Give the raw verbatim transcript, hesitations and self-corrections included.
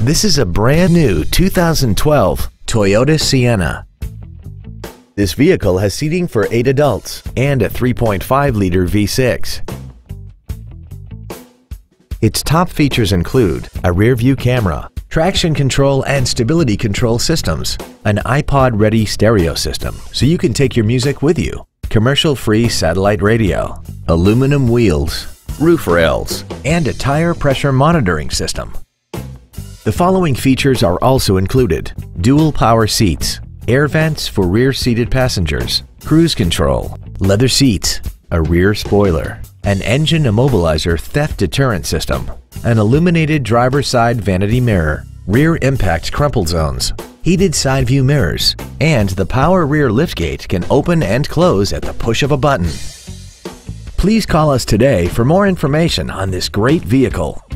This is a brand new two thousand twelve Toyota Sienna. This vehicle has seating for eight adults and a three point five liter V six. Its top features include a rear-view camera, traction control and stability control systems, an iPod-ready stereo system so you can take your music with you, commercial-free satellite radio, aluminum wheels, roof rails, and a tire pressure monitoring system. The following features are also included: dual power seats, air vents for rear-seated passengers, cruise control, leather seats, a rear spoiler, an engine immobilizer theft deterrent system, an illuminated driver's side vanity mirror, rear impact crumple zones, heated side view mirrors, and the power rear liftgate can open and close at the push of a button. Please call us today for more information on this great vehicle.